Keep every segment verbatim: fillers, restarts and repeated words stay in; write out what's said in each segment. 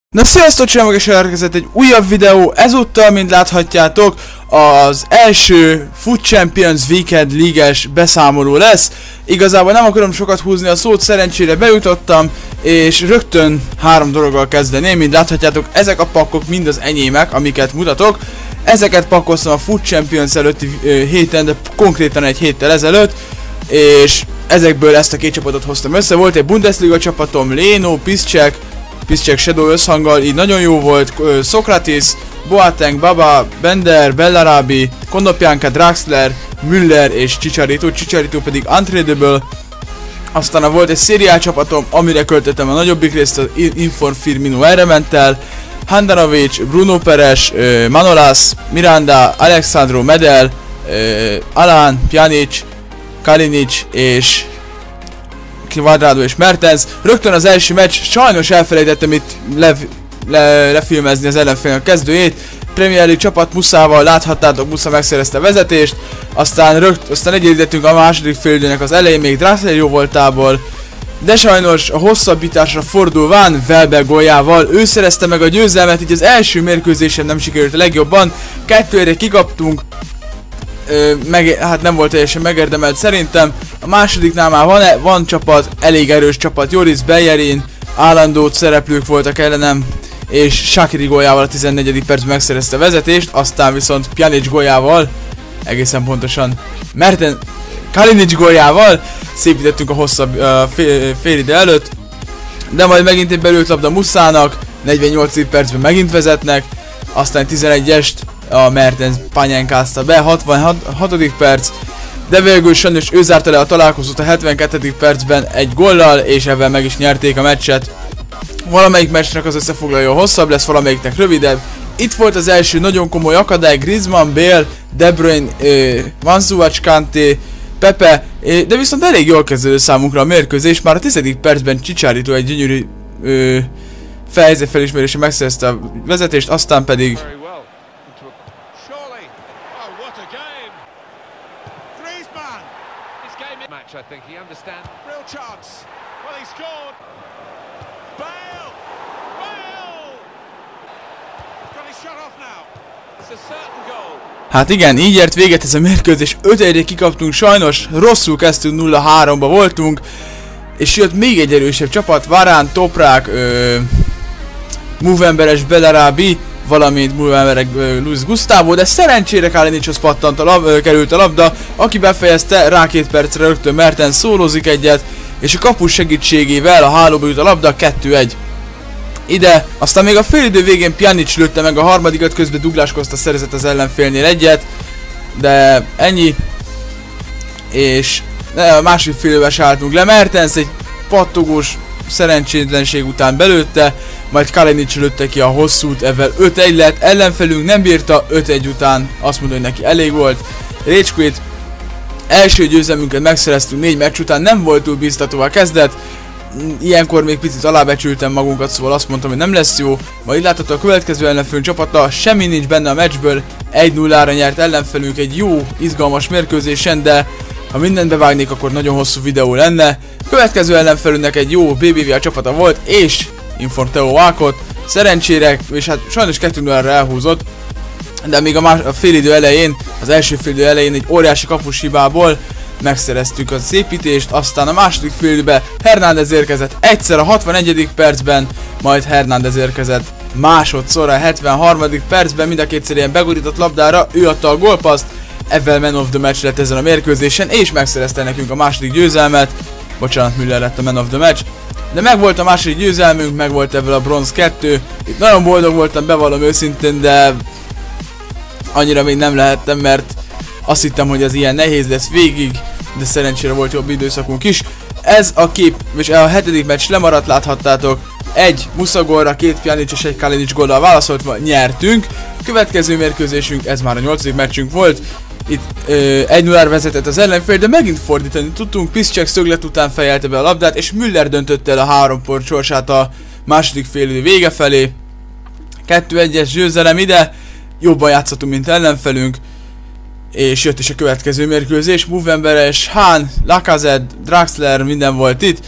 Na sziasztok, csinálok és elérkezett egy újabb videó, ezúttal, mint láthatjátok, az első Foot Champions Weekend League-es beszámoló lesz. Igazából nem akarom sokat húzni a szót, szerencsére bejutottam, és rögtön három dologgal kezdeném. Mint láthatjátok, ezek a pakkok mind az enyémek, amiket mutatok. Ezeket pakkoztam a Foot Champions előtti ö, héten, de konkrétan egy héttel ezelőtt, és ezekből ezt a két csapatot hoztam össze. Volt egy Bundesliga csapatom, Leno, Piszczek, Piszczek Shadow összhanggal, így nagyon jó volt. Sokratis, Boateng, Baba, Bender, Bellarabi, Kondopianka, Draxler, Müller és Chicharito, Chicharito pedig untradeable. Aztán volt egy Serie A csapatom, amire költöttem a nagyobbik részt, az Inform Firmino erre ment el. Handanovic, Bruno Peres, Manolas, Miranda, Alexandro Medel, Alan, Pjanic, Kalinic és Kvadrádó és Mertens. Rögtön az első meccs, sajnos elfelejtettem itt le, le, lefilmezni az ellenfélnek kezdőjét. Premier League csapat Muszával, láthattátok, Musza megszerezte a vezetést. Aztán rögt, aztán egyenlítettünk a második félidőnek az elején, még Draxler jó voltából. De sajnos a hosszabbításra fordulván Welbeck góljával ő szerezte meg a győzelmet, így az első mérkőzésen nem sikerült a legjobban. Kettőre kikaptunk. Ö, meg, hát nem volt teljesen megérdemelt szerintem. A másodiknál már van, van csapat, elég erős csapat, Joris Bellerin, állandó szereplők voltak ellenem, és Shaqiri góljával a tizennegyedik percben megszerezte a vezetést, aztán viszont Pjanic góljával, egészen pontosan Merten, Kalinic góljával szépítettünk a hosszabb uh, fél, fél ide előtt, de majd megint egy belőtt labda Muszának, negyvennyolcadik percben megint vezetnek, aztán tizenegyest a Mertens pányánkázta be, hatvanhatodik perc, de végül sajnos ő zárta le a találkozót a hetvenkettedik percben egy góllal, és ezzel meg is nyerték a meccset. Valamelyik meccsnek az összefoglalója hosszabb lesz, valamelyiknek rövidebb. Itt volt az első nagyon komoly akadály, Griezmann, Bale, De Bruyne, eh, Manzukic, Kanté, Pepe, eh, de viszont elég jól kezdődő számunkra a mérkőzés, már a tizedik percben Chicharito egy gyönyörű eh, fejezet felismerése megszerezte a vezetést, aztán pedig I think he understands. Real chance. Well, he scored. Bale! Bale! Got his shot off now. It's a certain goal. Hát igen, így ért véget ez a mérkőzés, öt egyre kikaptunk sajnos, rosszul kezdtünk, nulla háromba voltunk, és jött még egy erősebb csapat, Varane, Toprak, Movemberes, Bellarabi, valamint Mulverek, Luis Gustavo, de szerencsére Kalinichoz pattant a lab, került a labda, aki befejezte, rá két percre rögtön Mertens szólózik egyet, és a kapus segítségével a hálóba jut a labda, kettő egy. Ide, aztán még a félidő végén Pjanic lőtte meg a harmadikat, közben Douglas Costa szerzett az ellenfélnél egyet, de ennyi. És a másik félidőben álltunk le, Mertens egy pattogós szerencsétlenség után belőtte, majd Kalinic lőtte ki a hosszút, ezzel öt egy lett, ellenfelünk nem bírta, öt egy után azt mondja, hogy neki elég volt. Rage quit. Első győzelmünket megszereztünk négy meccs után, nem volt túl biztatóval kezdett, ilyenkor még picit alábecsültem magunkat, szóval azt mondtam, hogy nem lesz jó. Majd így látható a következő ellenfelünk csapata, semmi nincs benne a meccsből, egy nullára nyert ellenfelünk egy jó, izgalmas mérkőzésen, de ha mindent bevágnék, akkor nagyon hosszú videó lenne. Következő ellenfelünknek egy jó bé bé vé á csapata volt, és Inform Theo Walcott, szerencsére, és hát sajnos kettő nullára elhúzott, de még a, más, a félidő elején, az első félidő elején egy óriási kapus hibából megszereztük a szépítést, aztán a második félidőben Hernández érkezett egyszer a hatvanegyedik percben, majd Hernández érkezett másodszor a hetvenharmadik percben, mind a kétszer ilyen begurított labdára, ő adta a gólpaszt, ezzel man of the match lett ezen a mérkőzésen, és megszerezte nekünk a második győzelmet, bocsánat, Müller lett a man of the match. De megvolt a második győzelmünk, megvolt ebből a bronz kettő. Itt nagyon boldog voltam, bevallom őszintén, de annyira még nem lehettem, mert azt hittem, hogy ez ilyen nehéz lesz végig, de szerencsére volt jobb időszakunk is. Ez a kép, és a hetedik meccs lemaradt, láthattátok. Egy Musza gólra, két Pjanic és egy Kalinic góllal válaszoltva nyertünk. Következő mérkőzésünk, ez már a nyolcadik meccsünk volt. Itt egy nullára vezetett az ellenfél, de megint fordítani tudtunk. Piszczek szöglet után fejelte be a labdát, és Müller döntötte el a három pont sorsát a második félidő vége felé. kettő egyes győzelem ide, jobban játszottunk, mint ellenfelünk. És jött is a következő mérkőzés, Movemberes, Hahn, Lacazette, Draxler, minden volt itt.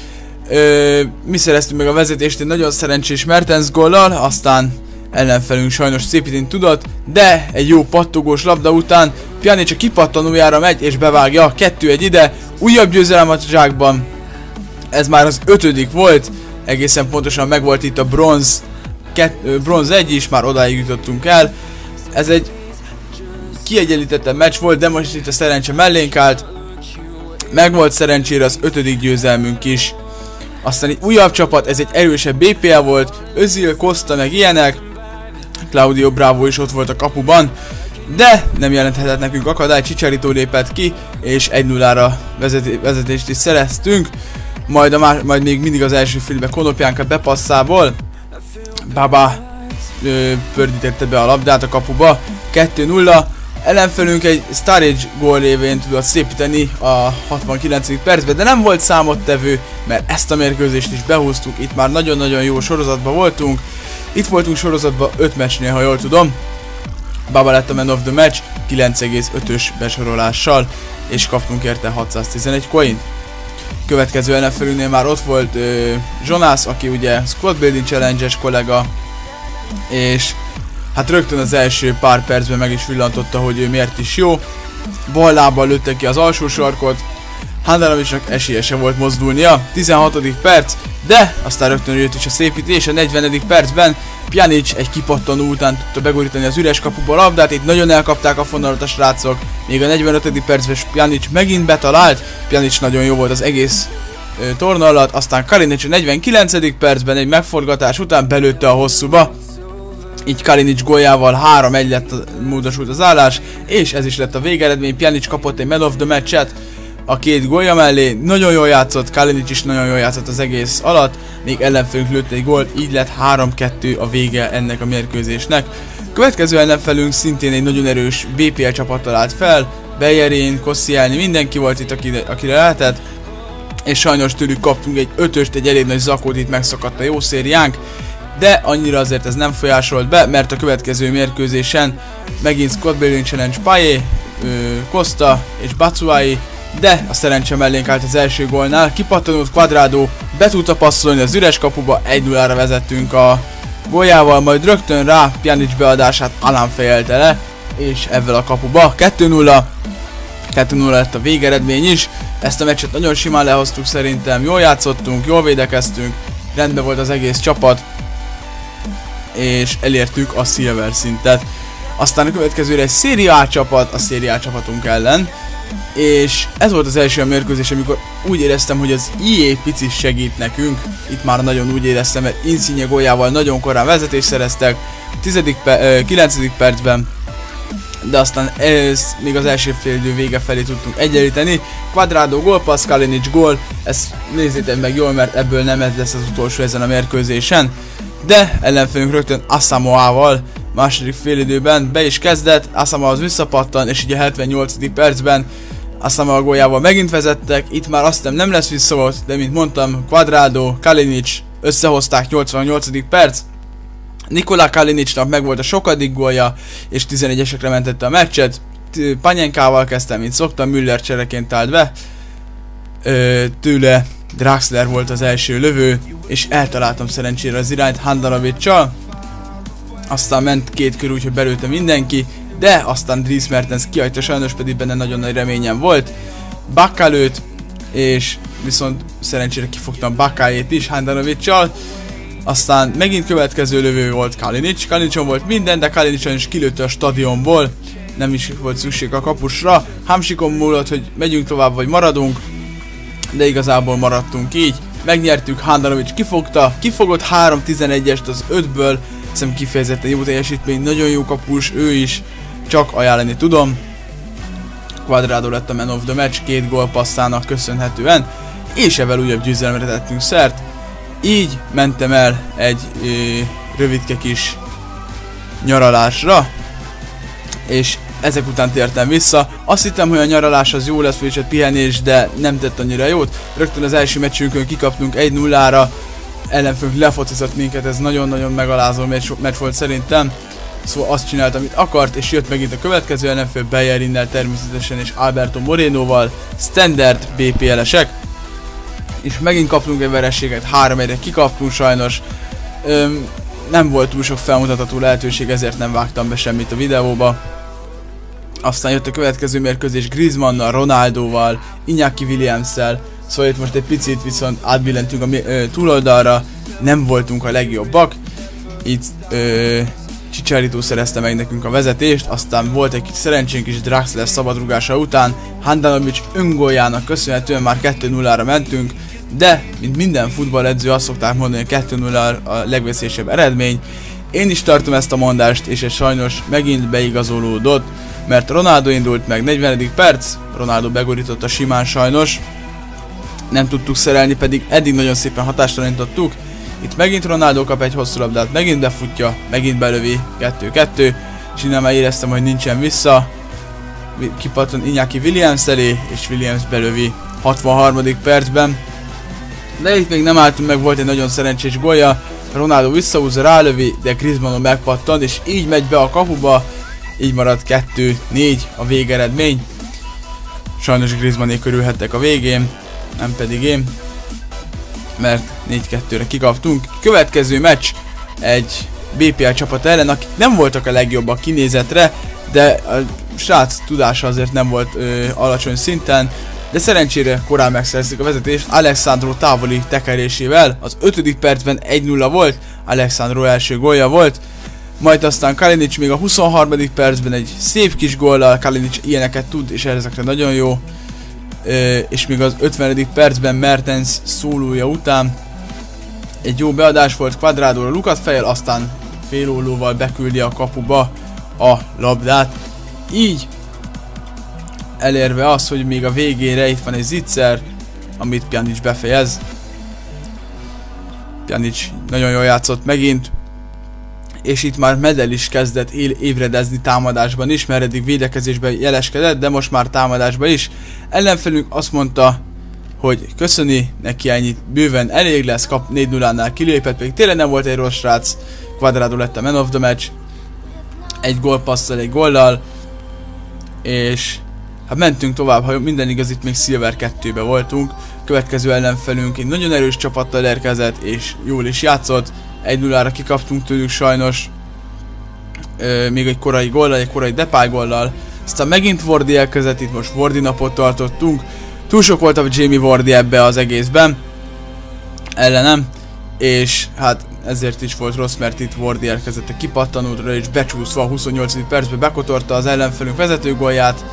Ö, mi szereztünk meg a vezetést egy nagyon szerencsés Mertens góllal, aztán ellenfelünk sajnos szépíteni tudott, de egy jó pattogós labda után Pjanic a kipattanójára megy és bevágja, kettő egy ide, újabb győzelem a zsákban. Ez már az ötödik volt, egészen pontosan megvolt itt a bronz, bronz egy is, már odáig jutottunk el. Ez egy kiegyenlítettebb meccs volt, de most itt a szerencse mellénk állt. Megvolt szerencsére az ötödik győzelmünk is. Aztán egy újabb csapat, ez egy erősebb bé pé el volt, Özil, Costa meg ilyenek. Claudio Bravo is ott volt a kapuban, de nem jelenthetett nekünk akadály, Chicharito lépett ki, és egy nullára vezet vezetést is szereztünk. Majd, a majd még mindig az első félbe Konopjánkat bepasszából. Baba ö, pördítette be a labdát a kapuba, kettő nulla. Ellenfelünk egy Sturridge gól révén tudott szépíteni a hatvankilencedik percben, de nem volt számottevő, mert ezt a mérkőzést is behúztuk, itt már nagyon-nagyon jó sorozatban voltunk. Itt voltunk sorozatban öt meccsnél, ha jól tudom. Baba lett a man of the match kilenc egész ötös besorolással, és kaptunk érte hatszáztizenegy coint. Következő ellenfelünknél már ott volt ö, Jonas, aki ugye Squad Building Challenge-es kollega, és hát rögtön az első pár percben meg is villantotta, hogy ő miért is jó. Ballábbal lőtte ki az alsó sarkot, Handanovicsnak esélye sem volt mozdulnia, tizenhatodik perc, de aztán rögtön jött is a szépítés, a negyvenedik percben Pjanic egy kipattanó után tudta begurítani az üres kapuba a labdát, itt nagyon elkapták a fonalat a srácok, még a negyvenötödik percben Pjanic megint betalált, Pjanic nagyon jó volt az egész ö, torna alatt, aztán Kalinic a negyvenkilencedik percben egy megforgatás után belőtte a hosszúba, így Kalinic góljával három egy lett, módosult az állás, és ez is lett a végeredmény, Pjanic kapott egy man of the match-et a két gólja mellé, nagyon jól játszott, Kalinic is nagyon jól játszott az egész alatt, még ellenfelünk lőtt egy gólt, így lett három kettő a vége ennek a mérkőzésnek. Következő ellenfelünk szintén egy nagyon erős bé pé el csapattal állt fel, Bellerin, Koscielny, mindenki volt itt, akire, akire lehetett, és sajnos tőlük kaptunk egy ötöst, egy elég nagy zakót, itt megszakadt a jó szériánk, de annyira azért ez nem folyásolt be, mert a következő mérkőzésen megint Squad Building Challenge Payet, Costa és Batshuayi, de a szerencse mellénk állt az első gólnál, kipattanult Cuadrado, be tudta passzolni az üres kapuba, egy nullára vezettünk a góljával, majd rögtön rá Pjanic beadását Alan fejelte le, és ebből a kapuba kettő nulla, kettő nulla lett a végeredmény is, ezt a meccset nagyon simán lehoztuk szerintem, jól játszottunk, jól védekeztünk, rendben volt az egész csapat, és elértük a Silver szintet. Aztán a következőre egy Serie A csapat, a Serie A csapatunk ellen, és ez volt az első a mérkőzés, amikor úgy éreztem, hogy az i á picit segít nekünk. Itt már nagyon úgy éreztem, mert Insigne góljával nagyon korán vezetést szereztek, tizedik pe kilencedik percben, de aztán ez még az első félidő vége felé tudtunk egyenlíteni. Cuadrado gólpassz, Kalinic gól, ezt nézzétek meg jól, mert ebből nem ez lesz az utolsó ezen a mérkőzésen. De ellenfélünk rögtön Asamoah-val második félidőben be is kezdett, Asamoah az visszapattan, és így a hetvennyolcadik percben Asamoah góljával megint vezettek, itt már azt hiszem nem lesz visszavolt, de mint mondtam, Cuadrado, Kalinic összehozták, nyolcvannyolcadik perc. Nikola Kalinicnak megvolt a sokadik gólja, és tizenegyesekre mentette a meccset. Panyenkával kezdtem, mint szoktam, Müller csereként állt be. Ö, tőle Draxler volt az első lövő, és eltaláltam szerencsére az irányt Handanovic-csal. Aztán ment két kör, úgyhogy belőtte mindenki, de aztán Dries Mertens kihagyta, sajnos pedig benne nagyon nagy reményem volt. Bacca lőtt, és viszont szerencsére kifogtam Baccájét is Handanovic-csal. Aztán megint következő lövő volt Kalinic, Kalinicson volt minden, de Kalinicson is kilőtte a stadionból, nem is volt szükség a kapusra. Hamsikon múlott, hogy megyünk tovább vagy maradunk, de igazából maradtunk így. Megnyertük, Handanovic kifogta, kifogott három tizenegyest az ötből, hiszem kifejezetten jó teljesítmény, nagyon jó kapus, ő is, csak ajánlani tudom. Cuadrado lett a man of the match, két gólpasszának köszönhetően, és evel újabb győzelemre tettünk szert. Így mentem el egy ö, rövidke kis nyaralásra, és ezek után tértem vissza. Azt hittem, hogy a nyaralás az jó lesz, és egy pihenés, de nem tett annyira jót. Rögtön az első meccsünkön kikaptunk egy nullára, ellenfőnk lefocizott minket, ez nagyon-nagyon megalázó meccs volt szerintem. Szóval azt csinált, amit akart, és jött megint a következő ellenfő, Bellerinnel természetesen, és Alberto Morenoval, standard bé pé el-esek. És megint kaptunk egy vereséget, három egyre kikaptunk sajnos. Öm, nem volt túl sok felmutatható lehetőség, ezért nem vágtam be semmit a videóba. Aztán jött a következő mérkőzés Griezmannnal, Ronaldóval, Iñaki Williamssel. Szóval itt most egy picit viszont átbillentünk a ö, túloldalra, nem voltunk a legjobbak. Itt ö, Chicharito szerezte meg nekünk a vezetést, aztán volt egy kis szerencsénk is Draxler szabadrugása után. Handanovic öngóljának köszönhetően már kettő nullára mentünk, de mint minden futballedző azt szokták mondani, hogy kettő nulla a legveszélyesebb eredmény. Én is tartom ezt a mondást, és ez sajnos megint beigazolódott, mert Ronaldo indult meg, negyvenedik perc, Ronaldo begurította simán sajnos. Nem tudtuk szerelni, pedig eddig nagyon szépen hatástalanítottuk. Itt megint Ronaldo kap egy hosszú labdát, megint befutja, megint belövi kettő kettő, és innen már éreztem, hogy nincsen vissza. Kipattan Iñaki Williams elé, és Williams belövi hatvanharmadik percben. De itt még nem álltunk meg, volt egy nagyon szerencsés gólja. Ronaldo visszahúzza, rálövi, de Griezmann megpattan, és így megy be a kapuba. Így marad kettő négy a végeredmény. Sajnos Griezmannék körülhettek a végén, nem pedig én, mert négy kettőre kikaptunk. Következő meccs egy bé pé el csapat ellen, akik nem voltak a legjobbak kinézetre, de a srác tudása azért nem volt ö, alacsony szinten, de szerencsére korán megszerezték a vezetést Alexandro távoli tekerésével. Az ötödik percben egy nulla volt, Alexandro első gólja volt, majd aztán Kalinic még a huszonharmadik percben egy szép kis góllal, Kalinic ilyeneket tud, és ezekre nagyon jó. Ö, és még az ötvenedik percben Mertens szólója után egy jó beadás volt Cuadrado-ra Lukat fejjel, aztán félollóval beküldi a kapuba a labdát. Így elérve az, hogy még a végére itt van egy zicser, amit Pjanic befejez. Pjanic nagyon jól játszott megint, és itt már Medel is kezdett ébredezni támadásban is, mert eddig védekezésben jeleskedett, de most már támadásban is. Ellenfelünk azt mondta, hogy köszöni, neki ennyit bőven elég lesz, kap négy nullánál kilépett, pedig tényleg nem volt egy rossz srác. Cuadrado lett a man of the match, egy gólpasszal, egy góllal, és hát mentünk tovább, ha minden igaz, itt még Silver kettőbe voltunk. Következő ellenfelünk egy nagyon erős csapattal érkezett, és jól is játszott. egy nullára kikaptunk tőlük sajnos, Ö, még egy korai góllal, egy korai Depay góllal. Aztán megint Vardy elkezdett, itt most Vardy napot tartottunk. Túl sok volt a Jamie Vardy ebbe az egészben ellenem, és hát ezért is volt rossz, mert itt Vardy elkezdett a kipattanódra, és becsúszva a huszonnyolcadik percben bekotorta az ellenfelünk vezetőgólját.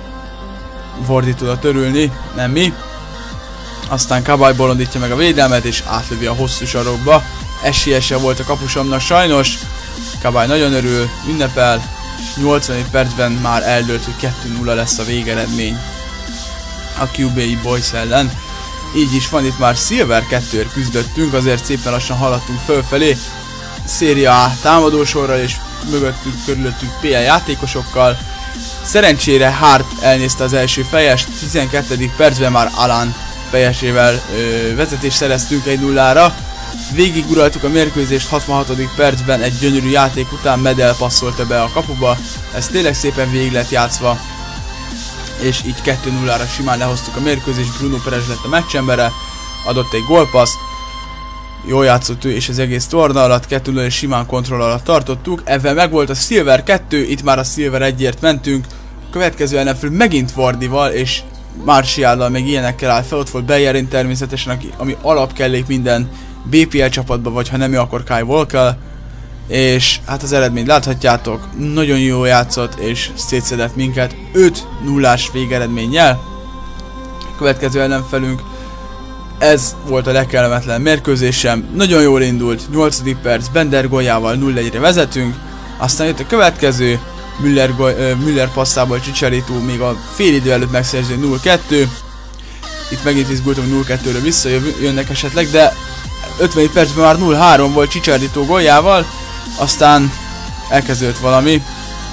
Vardy tudott törülni, nem mi. Aztán Kabay bolondítja meg a védelmet, és átlövi a hosszú sarokba. Esélyese volt a kapusomnak sajnos. Kabay nagyon örül, ünnepel, és nyolcvadik percben már eldőlt, hogy kettő nulla lesz a végeredmény a kú bé Boys ellen. Így is van, itt már Silver kettőért küzdöttünk, azért szépen lassan haladtunk fölfelé. Serie A támadósorral, és mögöttünk, körülöttünk pé el játékosokkal. Szerencsére Hart elnézte az első fejest, tizenkettedik percben már Alan fejesével ö, vezetést szereztünk egy nullára. Végiguraltuk a mérkőzést, hatvanhatodik percben egy gyönyörű játék után Medel passzolta be a kapuba. Ez tényleg szépen végig lett játszva, és így kettő nullára simán lehoztuk a mérkőzést. Bruno Peres lett a meccsembere, adott egy gólpaszt, jól játszott ő, és az egész torna alatt kettő nulla és simán kontroll alatt tartottuk. Ezzel megvolt a Silver kettő, itt már a Silver egyért mentünk. Következő ellenfél megint Vardyval, és Martiallal, meg ilyenekkel áll fel, ott volt Bellerin természetesen, aki, ami alapkellék minden bé pé el csapatban, vagy ha nem ő, akkor Kyle Walker. És hát az eredményt láthatjátok, nagyon jó játszott, és szétszedett minket öt nullás végeredménnyel. Következő ellenfelünk, ez volt a legkellemetlen mérkőzésem, nagyon jól indult, nyolcadik perc, Bender góljával nulla egyre vezetünk, aztán jött a következő, Müller, goly, uh, Müller passzából Chicharito még a fél idő előtt megszerző nulla kettő. Itt megint izgultam, hogy nulla kettőre visszajönnek esetleg, de ötvenedik percben már nulla három volt Chicharito góljával, aztán elkezdődött valami.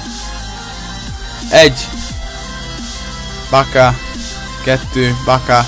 Egy, Baka, kettő, Baka,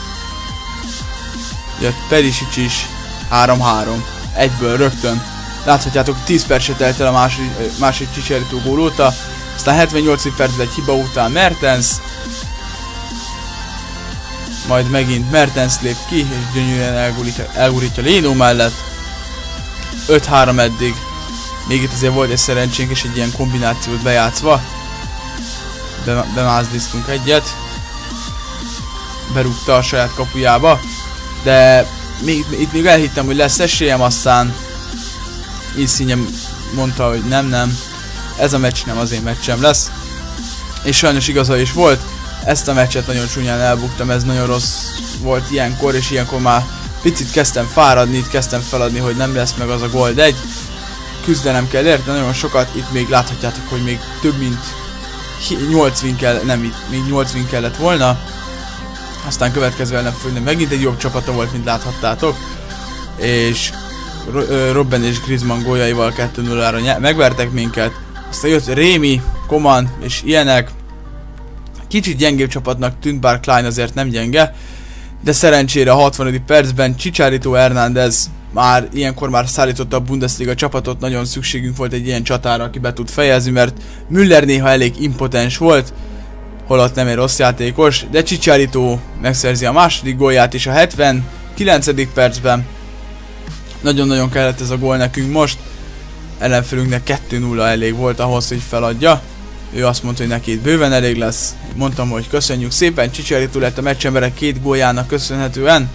jött Perisic is, három három, egyből rögtön. Láthatjátok, tíz perc se telt el a másik, másik Chicharito gól óta, aztán hetvennyolcadik percben egy hiba után Mertens, majd megint Mertens lép ki, és gyönyörűen elgurítja, elgurítja Leno mellett. öt három eddig. Még itt azért volt egy szerencsénk, és egy ilyen kombinációt bejátszva. Be, bemázdíztunk egyet. Berúgta a saját kapujába. De még, itt még elhittem, hogy lesz esélyem, aztán Insigne mondta, hogy nem, nem. Ez a meccs nem az én meccsem lesz. És sajnos igaza is volt. Ezt a meccset nagyon csúnyán elbuktam, ez nagyon rossz volt ilyenkor, és ilyenkor már picit kezdtem fáradni, itt kezdtem feladni, hogy nem lesz meg az a gól, de egy küzdenem kell érte, nagyon sokat, itt még láthatjátok, hogy még több mint nyolc win kell, nem itt, még nyolc win kellett volna. Aztán következő ellenfélnek megint egy jobb csapata volt, mint láthattátok, és Robben és Griezmann góljaival kettő nullára megvertek minket. Aztán jött Rémi, Coman és ilyenek. Kicsit gyengébb csapatnak tűnt, bár Klein azért nem gyenge, de szerencsére a hatvanadik percben Chicharito Hernández már ilyenkor már szállította a Bundesliga csapatot, nagyon szükségünk volt egy ilyen csatára, aki be tud fejezni, mert Müller néha elég impotens volt, holott nem egy rossz játékos, de Chicharito megszerzi a második gólját is a hetvenkilencedik percben. Nagyon-nagyon kellett ez a gól nekünk most, ellenfelünknek kettő nulla elég volt ahhoz, hogy feladja. Ő azt mondta, hogy neki itt bőven elég lesz. Mondtam, hogy köszönjük szépen, Chicharito lett a meccsembere két góljának köszönhetően.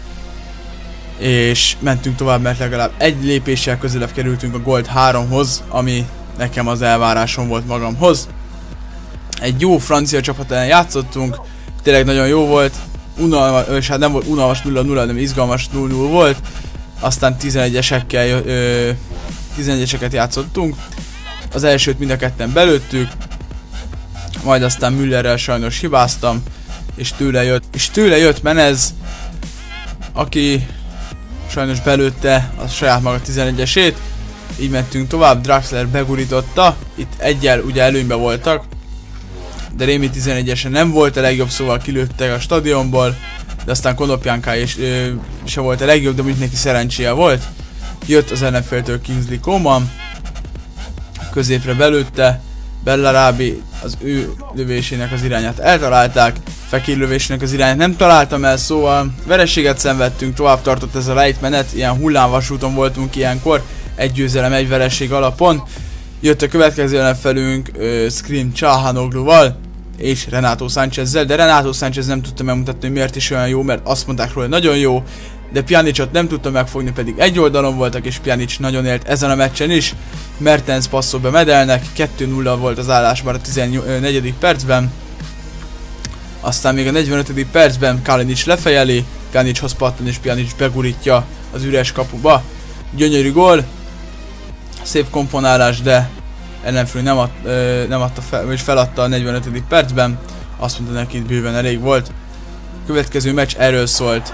És mentünk tovább, mert legalább egy lépéssel közelebb kerültünk a Gold háromhoz, ami nekem az elvárásom volt magamhoz. Egy jó francia csapat ellen játszottunk, tényleg nagyon jó volt. Unalmas, és hát nem volt unalmas nulla nulla, hanem izgalmas nulla nulla volt. Aztán tizenegyesekkel, tizenegyeseket játszottunk. Az elsőt mind a ketten belőttük, majd aztán Müllerrel sajnos hibáztam, és tőle jött, és tőle jött Menez, aki sajnos belőtte a saját maga tizenegyesét, így mentünk tovább, Draxler begurította, itt egyel ugye előnybe voltak, de Rémi tizenegyesen nem volt a legjobb, szóval kilőttek a stadionból, de aztán Konopjánká is ö, se volt a legjobb, de úgy neki szerencséje volt. Jött az ellenféltől Kingsley Coman, középre belőtte, Bellarabi az ő lövésének az irányát eltalálták, Fekir lövésének az irányát nem találtam el, szóval vereséget szenvedtünk, tovább tartott ez a lejtmenet, ilyen hullámvasúton voltunk ilyenkor, egy győzelem, egy vereség alapon. Jött a következő ellenfelünk uh, Scream Çalhanoğluval és Renato Sanchezzel, de Renato Sanchez nem tudta megmutatni, hogy miért is olyan jó, mert azt mondták róla, hogy nagyon jó, de Pjanicot nem tudta megfogni, pedig egy oldalon voltak, és Pjanic nagyon élt ezen a meccsen is. Mertens passzol be Medelnek, kettő nulla volt az állás már a tizennegyedik percben. Aztán még a negyvenötödik percben Kalinic lefejeli, Pjanichoz pattan, és Pjanic begurítja az üres kapuba. Gyönyörű gól, szép komponálás, de ellenfél nem, ad, ö, nem adta fel, vagy feladta a negyvenötödik percben. Azt mondta, neki itt bőven elég volt. A következő meccs erről szólt.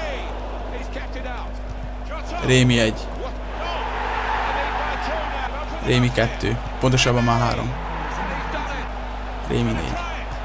Rémi egy. Rémi kettő. Pontosabban már három. Rémi négy.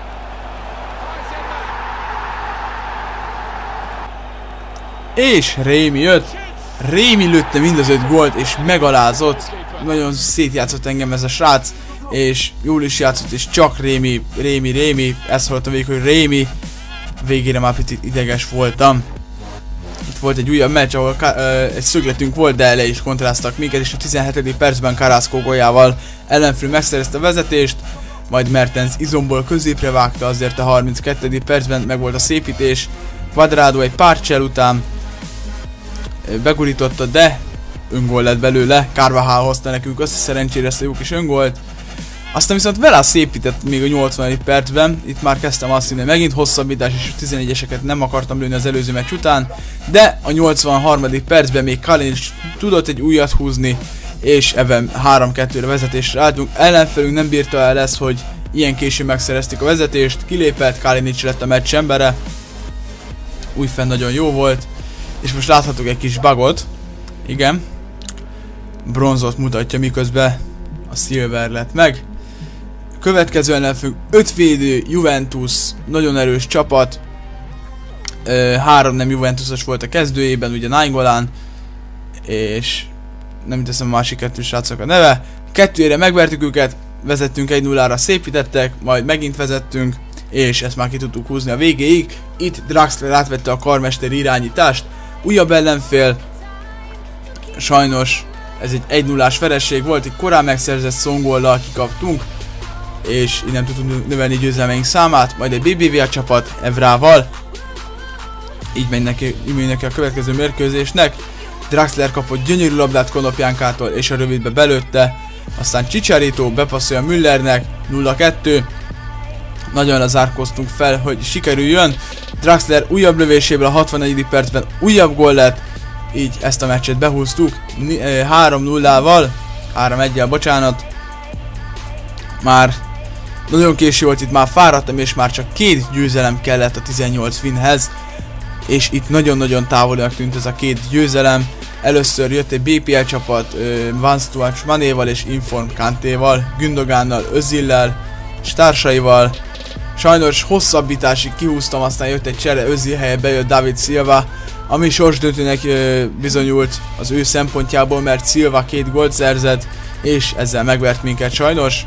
És Rémi öt. Rémi lőtte mind az öt gólt, és megalázott. Nagyon szétjátszott engem ez a srác. És jól is játszott, és csak Rémi, Rémi, Rémi. Ezt hallottam végig, hogy Rémi. Végére már picit ideges voltam. Itt volt egy újabb meccs, ahol uh, egy szögletünk volt, de le is kontráztak minket, és a tizenhetedik percben Carrasco góljával ellenfél megszerezte a vezetést, majd Mertens izomból középre vágta, azért a harminckettedik percben meg volt a szépítés. Cuadrado egy pár csel után begurította, de öngól lett belőle. Carvajal hozta nekünk össze szerencsére ezt a jó kis öngólt. Aztán viszont Vela szépített még a nyolcvanadik percben, itt már kezdtem azt hinni, megint hosszabbítás, és a tizenegyeseket nem akartam lőni az előző meccs után, de a nyolcvanharmadik percben még Kalinic tudott egy újat húzni, és ebben három kettőre vezetésre álltunk. Ellenfelünk nem bírta el ezt, hogy ilyen későn megszerezték a vezetést, kilépett, Kalinic lett a meccs embere, újfenn nagyon jó volt, és most láthatok egy kis bugot, igen, bronzot mutatja, miközben a silver lett meg. Következő ellenfőnk öt védő, Juventus, nagyon erős csapat. Ö, három nem Juventusos volt a kezdőjében, ugye Nainggolan, és nem teszem a másik kettő srácok a neve. Kettőre megvertük őket, vezettünk egy nullára, szépítettek, majd megint vezettünk, és ezt már ki tudtuk húzni a végéig. Itt Draxler átvette a karmester irányítást, újabb ellenfél, sajnos ez egy egy nullás vereség volt, itt korán megszerzett szongollal kikaptunk, és innen tudtunk növelni győzelmeink számát, majd egy bé bé vé á csapat Evrával, így megy neki, így megy neki a következő mérkőzésnek. Draxler kapott gyönyörű labdát Konopjánkától, és a rövidbe belőtte, aztán Chicharito bepasszolja Müllernek, nulla kettő. Nagyon lezárkoztunk fel, hogy sikerüljön. Draxler újabb lövéséből a hatvannegyedik percben újabb gól lett, így ezt a meccset behúztuk három nullával, három egyel, bocsánat. Már nagyon késő volt, itt már fáradtam, és már csak két győzelem kellett a tizennyolc winhez, és itt nagyon-nagyon távolinak tűnt ez a két győzelem. Először jött egy bé pé el csapat uh, Van Stuart Manéval és Inform Kantéval, Gündogánnal, Özillel és társaival. Sajnos hosszabbításig kihúztam, aztán jött egy csere, Özil helyett bejött David Silva, ami sorsdöntőnek uh, bizonyult az ő szempontjából, mert Silva két gólt szerzett, és ezzel megvert minket sajnos.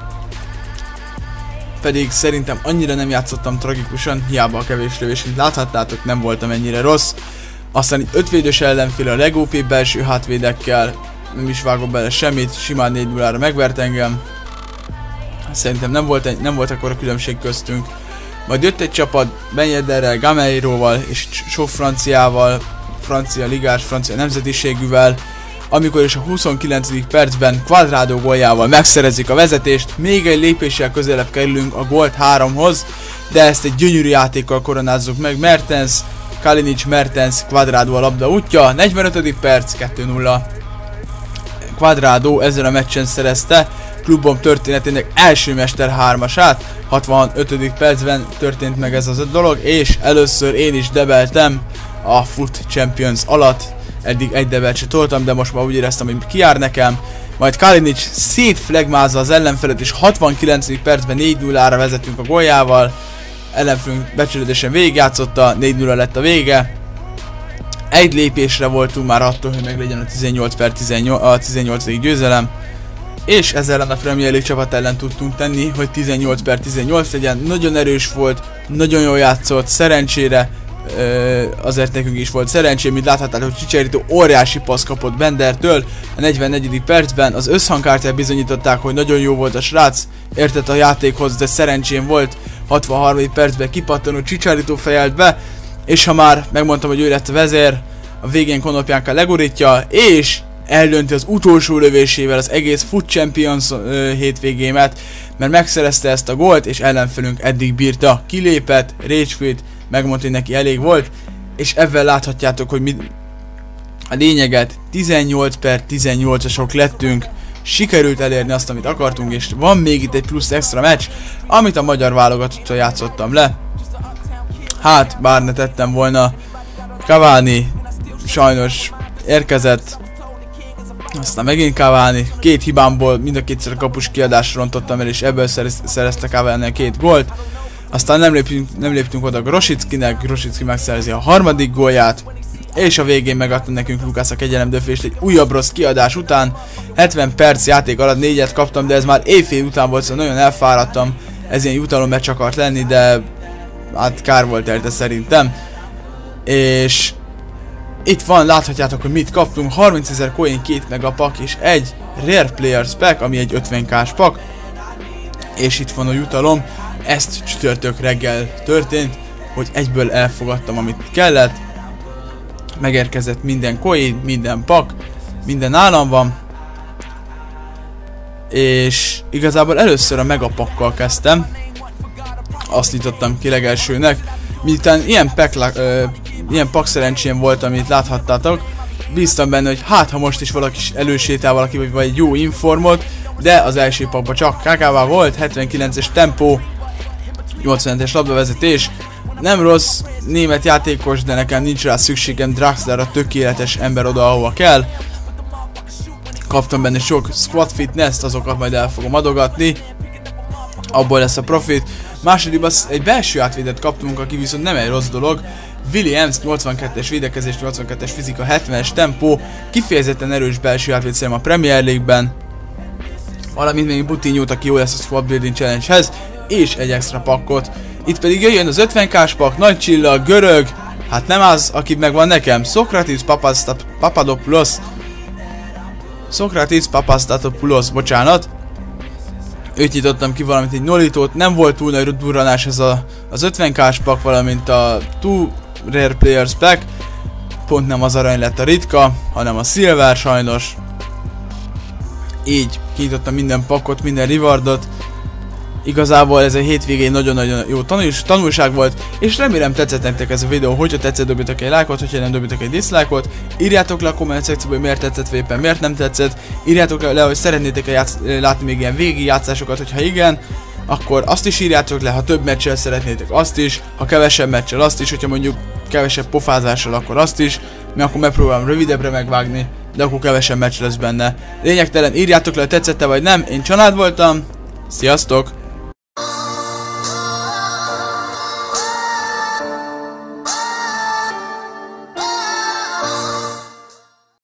Pedig szerintem annyira nem játszottam tragikusan, hiába a kevés lövés, mint láthattátok, nem voltam ennyire rossz. Aztán itt ötvédős ellenfél a legópibb belső hátvédekkel, nem is vágok bele semmit, simán négy nullára megvert engem. Szerintem nem volt, egy, nem volt akkor a különbség köztünk. Majd jött egy csapat Ben Yedderrel, Gameiróval és sok franciával, francia ligás, francia nemzetiségűvel, amikor is a huszonkilencedik percben Cuadrado góljával megszerezik a vezetést, még egy lépéssel közelebb kerülünk a gólt háromhoz, de ezt egy gyönyörű játékkal koronázzuk meg. Mertens, Kalinic, Mertens, Cuadrado a labda útja, negyvenötödik perc, kettő nulla. Cuadrado ezzel a meccsen szerezte klubom történetének első mester hármasát, hatvanötödik percben történt meg ez az a dolog, és először én is debeltem a Foot Champions alatt. Eddig egy debelt se toltam, de most már úgy éreztem, hogy kijár nekem. Majd Kalinic szétflegmázza az ellenfelet, és hatvankilencedik percben négy nullára vezetünk a góljával. Ellenfelünk becsületesen végigjátszotta, négy nulla lett a vége. Egy lépésre voltunk már attól, hogy meglegyen a tizennyolc per tizennyolcadik győzelem. És ezzel a Premier League csapat ellen tudtunk tenni, hogy tizennyolc per tizennyolc legyen. Nagyon erős volt, nagyon jól játszott, szerencsére. Ö, azért nekünk is volt szerencsém, mint láthattátok, hogy Chicharito óriási passz kapott Bendertől a negyvennegyedik percben. Az összhangkártyát bizonyították, hogy nagyon jó volt a srác, értett a játékhoz, de szerencsém volt. hatvanharmadik percben kipattanó Chicharito fejelt be, és ha már megmondtam, hogy ő lett a vezér, a végén Konopjánka legurítja, és eldönti az utolsó lövésével az egész Foot Champions ö, hétvégémet, mert megszerezte ezt a gólt, és ellenfelünk eddig bírta. Kilépett, rage quit, megmondta, hogy neki elég volt, és ebben láthatjátok, hogy mi a lényeget, tizennyolc per tizennyolcasok lettünk, sikerült elérni azt, amit akartunk, és van még itt egy plusz extra meccs, amit a magyar válogatottal játszottam le. Hát, bár ne tettem volna, Cavani sajnos érkezett, aztán megint Cavani, két hibámból mind a kétszer a kapus kiadásra rontottam el, és ebből szerez, szerezte Cavani két gólt. Aztán nem léptünk, nem léptünk oda Grosickinek, Grosicki megszerzi a harmadik gólját, és a végén megadta nekünk Lukács a kegyelemdöfést egy újabb rossz kiadás után. hetven perc játék alatt négyet kaptam, de ez már éjfél után volt, szóval nagyon elfáradtam, ez ilyen jutalommecs akart lenni, de hát kár volt érte szerintem. És itt van, láthatjátok, hogy mit kaptunk, harmincezer coin, két megapak és egy Rare Players Pack, ami egy ötven kás pak. És itt van a jutalom, ezt csütörtök reggel történt, hogy egyből elfogadtam, amit kellett. Megérkezett minden coin, minden pak, minden nálam van. És igazából először a megapakkal kezdtem. Azt nyitottam ki legelsőnek. Miután ilyen, pekla, ö, ilyen pak szerencsém volt, amit láthattátok, bíztam benne, hogy hát ha most is valaki elősétál valaki, vagy, vagy egy jó informot, de az első pakban csak ká-ká-vá volt, hetvenkilences tempó, nyolcvanhetes labdavezetés. Nem rossz német játékos, de nekem nincs rá szükségem, Draxler a tökéletes ember oda, ahova kell. Kaptam benne sok squat fitness-t, azokat majd el fogom adogatni. Abból lesz a profit. Másodikban egy belső átvédet kaptunk, aki viszont nem egy rossz dolog. Williams nyolcvankettes védekezés, nyolcvankettes fizika, hetvenes tempó, kifejezetten erős belső átvéd szerintem a Premier League-ben. Valamint még Butinyót, aki jó lesz a Squad Building Challenge-hez. és egy extra pakkot. Itt pedig jöjjön az ötven kás pak, nagy csillag, görög, hát nem az, aki megvan nekem, Sokratis Papadopoulos. Sokratis Papadopoulos, bocsánat. Őt nyitottam ki, valamint egy Nolitót, nem volt túl nagy durranás ez a, az ötven kás pak, valamint a Two Rare Players Pack. Pont nem az arany lett a ritka, hanem a Silver sajnos. Így kinyitottam minden pakkot, minden rewardot. Igazából ez a hétvégén nagyon-nagyon jó tanulás, tanulság volt, és remélem tetszett nektek ez a videó. Hogyha tetszett, dobjatok egy lájkot, hogyha nem, dobjatok egy dislike-ot. Írjátok le a komment szekcióban, hogy miért tetszett, vagy éppen miért nem tetszett. Írjátok le, hogy szeretnétek-e látni még ilyen végi játszásokat, hogyha igen, akkor azt is írjátok le, ha több meccsel szeretnétek, azt is, ha kevesebb meccsel, azt is, hogyha mondjuk kevesebb pofázással, akkor azt is, mert akkor megpróbálom rövidebbre megvágni, de akkor kevesebb meccs lesz benne. Lényegtelen, írjátok le, hogy tetszett-e vagy nem, én Csanád voltam, sziasztok!